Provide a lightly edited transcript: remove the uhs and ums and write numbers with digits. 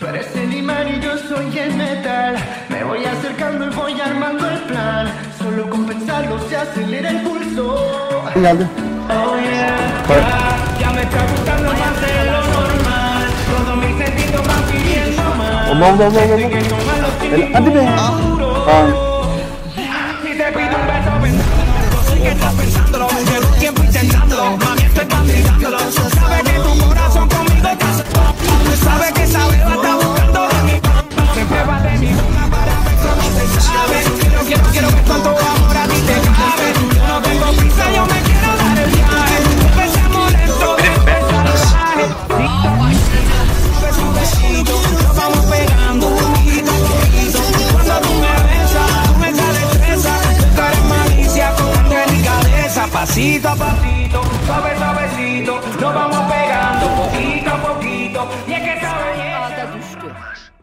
eres el imán y yo soy el metal. Me voy acercando y voy armando el plan. Solo con pensarlo se acelera el pulso. Geldi. Oh yeah, ya me está gustando más de lo normal. Todos mis sentidos van pidiendo más. Allah. Hadi be. Tamam. Si te pido un beso, sí que estás pensándolo. Llevo tiempo intentándolo. Mami, estoy pantigándolo. Sabe que tu corazón conmigo está. Sabe que esa beba está buscando de mí. Se prueba de mi boca para ver cómo se sabe. Quiero que cuanto amor a ti te cabe. Yo no tengo prisa, yo me quiero dar el viaje. Empezamos lento, empezamos salvaje. Besito, nos vamos pegando poquito a poquito. Cuando tú me besas, tú me sales presa. Tú eres malicia con delicadeza. Pasito a pasito, suave suavecito. Nos vamos pegando poquito a poquito. Y es que esa belleza Ağda düştü.